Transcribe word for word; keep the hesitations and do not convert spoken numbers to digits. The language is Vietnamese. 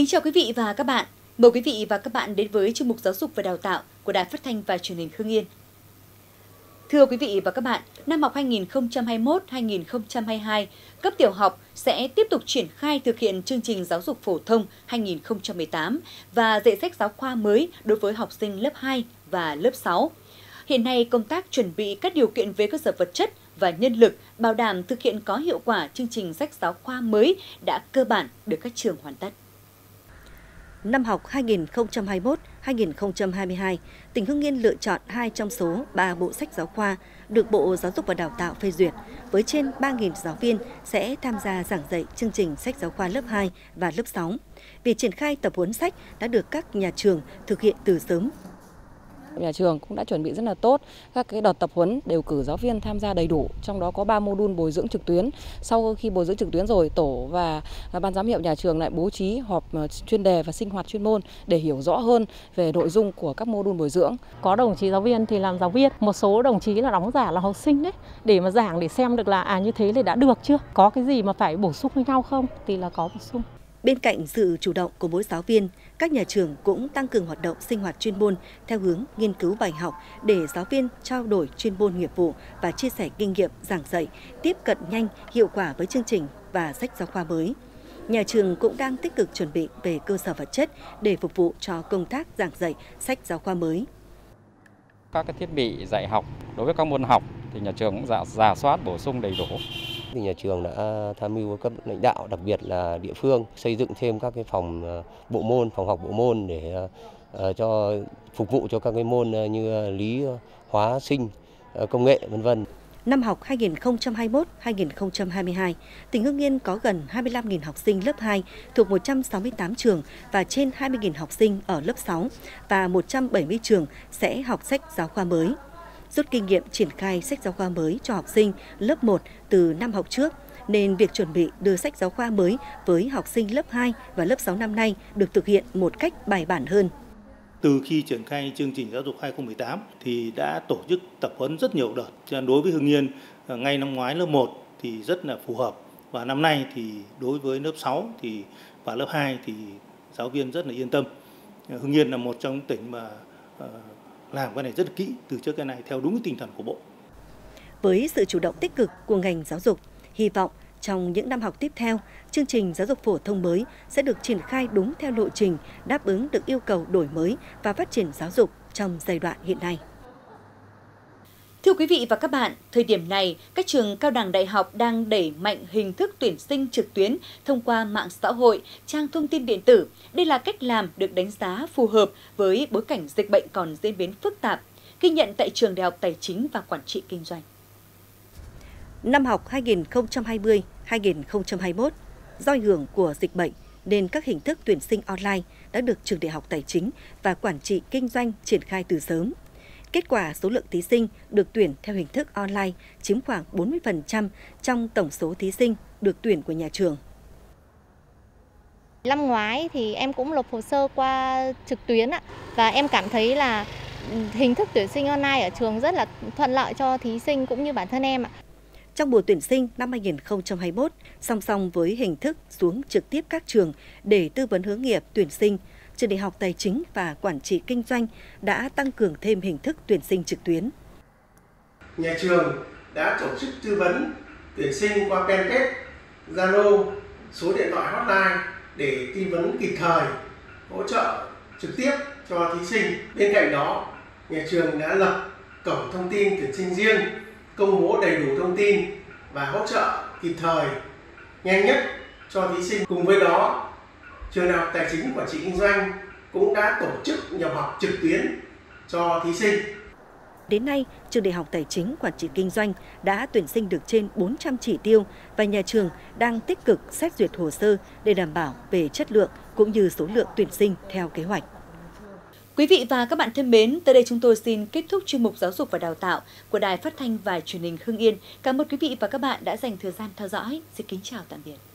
chào quý vị và các bạn. Mời quý vị và các bạn đến với chuyên mục Giáo dục và Đào tạo của Đài Phát thanh và Truyền hình Hưng Yên. Thưa quý vị và các bạn, năm học hai nghìn không trăm hai mươi mốt hai nghìn không trăm hai mươi hai, cấp tiểu học sẽ tiếp tục triển khai thực hiện chương trình giáo dục phổ thông hai nghìn không trăm mười tám và dạy sách giáo khoa mới đối với học sinh lớp hai và lớp sáu. Hiện nay, công tác chuẩn bị các điều kiện về cơ sở vật chất và nhân lực bảo đảm thực hiện có hiệu quả chương trình sách giáo khoa mới đã cơ bản được các trường hoàn tất. Năm học hai nghìn không trăm hai mươi mốt hai nghìn không trăm hai mươi hai, tỉnh Hưng Yên lựa chọn hai trong số ba bộ sách giáo khoa được Bộ Giáo dục và Đào tạo phê duyệt, với trên ba nghìn giáo viên sẽ tham gia giảng dạy chương trình sách giáo khoa lớp hai và lớp sáu. Việc triển khai tập huấn sách đã được các nhà trường thực hiện từ sớm. Nhà trường cũng đã chuẩn bị rất là tốt, các cái đợt tập huấn đều cử giáo viên tham gia đầy đủ, trong đó có ba mô đun bồi dưỡng trực tuyến. Sau khi bồi dưỡng trực tuyến rồi, tổ và ban giám hiệu nhà trường lại bố trí họp chuyên đề và sinh hoạt chuyên môn để hiểu rõ hơn về nội dung của các mô đun bồi dưỡng. Có đồng chí giáo viên thì làm giáo viên, một số đồng chí là đóng giả là học sinh đấy, để mà giảng để xem được là à như thế thì đã được chưa, có cái gì mà phải bổ sung với nhau không thì là có bổ sung. Bên cạnh sự chủ động của mỗi giáo viên, các nhà trường cũng tăng cường hoạt động sinh hoạt chuyên môn theo hướng nghiên cứu bài học để giáo viên trao đổi chuyên môn nghiệp vụ và chia sẻ kinh nghiệm giảng dạy, tiếp cận nhanh, hiệu quả với chương trình và sách giáo khoa mới. Nhà trường cũng đang tích cực chuẩn bị về cơ sở vật chất để phục vụ cho công tác giảng dạy sách giáo khoa mới. Các cái thiết bị dạy học đối với các môn học thì nhà trường cũng rà, rà soát bổ sung đầy đủ. Thì nhà trường đã tham mưu với cấp lãnh đạo, đặc biệt là địa phương, xây dựng thêm các cái phòng bộ môn, phòng học bộ môn để uh, cho phục vụ cho các cái môn như lý, hóa, sinh, uh, công nghệ, vân vân. Năm học hai nghìn không trăm hai mươi mốt hai nghìn không trăm hai mươi hai, tỉnh Hưng Yên có gần hai mươi lăm nghìn học sinh lớp hai thuộc một trăm sáu mươi tám trường và trên hai mươi nghìn học sinh ở lớp sáu và một trăm bảy mươi trường sẽ học sách giáo khoa mới. Rút kinh nghiệm triển khai sách giáo khoa mới cho học sinh lớp một từ năm học trước, nên việc chuẩn bị đưa sách giáo khoa mới với học sinh lớp hai và lớp sáu năm nay được thực hiện một cách bài bản hơn. Từ khi triển khai chương trình giáo dục hai nghìn không trăm mười tám thì đã tổ chức tập huấn rất nhiều đợt. Cho nên đối với Hưng Yên, ngay năm ngoái lớp một thì rất là phù hợp. Và năm nay thì đối với lớp sáu thì và lớp hai thì giáo viên rất là yên tâm. Hưng Yên là một trong những tỉnh mà làm cái này rất là kỹ từ trước cái này theo đúng tinh thần của Bộ. Với sự chủ động tích cực của ngành giáo dục, hy vọng trong những năm học tiếp theo, chương trình giáo dục phổ thông mới sẽ được triển khai đúng theo lộ trình, đáp ứng được yêu cầu đổi mới và phát triển giáo dục trong giai đoạn hiện nay. Thưa quý vị và các bạn, thời điểm này, các trường cao đẳng đại học đang đẩy mạnh hình thức tuyển sinh trực tuyến thông qua mạng xã hội, trang thông tin điện tử. Đây là cách làm được đánh giá phù hợp với bối cảnh dịch bệnh còn diễn biến phức tạp, ghi nhận tại Trường Đại học Tài chính và Quản trị Kinh doanh. Năm học hai nghìn không trăm hai mươi hai nghìn không trăm hai mươi mốt, do ảnh hưởng của dịch bệnh nên các hình thức tuyển sinh online đã được Trường Đại học Tài chính và Quản trị Kinh doanh triển khai từ sớm. Kết quả số lượng thí sinh được tuyển theo hình thức online chiếm khoảng bốn mươi phần trăm trong tổng số thí sinh được tuyển của nhà trường. Năm ngoái thì em cũng nộp hồ sơ qua trực tuyến ạ, và em cảm thấy là hình thức tuyển sinh online ở trường rất là thuận lợi cho thí sinh cũng như bản thân em ạ. Trong mùa tuyển sinh năm hai nghìn không trăm hai mươi mốt, song song với hình thức xuống trực tiếp các trường để tư vấn hướng nghiệp tuyển sinh, Trường Đại học Tài chính và Quản trị Kinh doanh đã tăng cường thêm hình thức tuyển sinh trực tuyến. Nhà trường đã tổ chức tư vấn tuyển sinh qua fanpage, Zalo, số điện thoại hotline để tư vấn kịp thời, hỗ trợ trực tiếp cho thí sinh. Bên cạnh đó, nhà trường đã lập cổng thông tin tuyển sinh riêng, công bố đầy đủ thông tin và hỗ trợ kịp thời, nhanh nhất cho thí sinh. Cùng với đó, Trường Đại học Tài chính Quản trị Kinh doanh cũng đã tổ chức nhập học trực tuyến cho thí sinh. Đến nay, Trường Đại học Tài chính Quản trị Kinh doanh đã tuyển sinh được trên bốn trăm chỉ tiêu và nhà trường đang tích cực xét duyệt hồ sơ để đảm bảo về chất lượng cũng như số lượng tuyển sinh theo kế hoạch. Quý vị và các bạn thân mến, tới đây chúng tôi xin kết thúc chuyên mục Giáo dục và Đào tạo của Đài Phát thanh và Truyền hình Hưng Yên. Cảm ơn quý vị và các bạn đã dành thời gian theo dõi. Xin kính chào tạm biệt.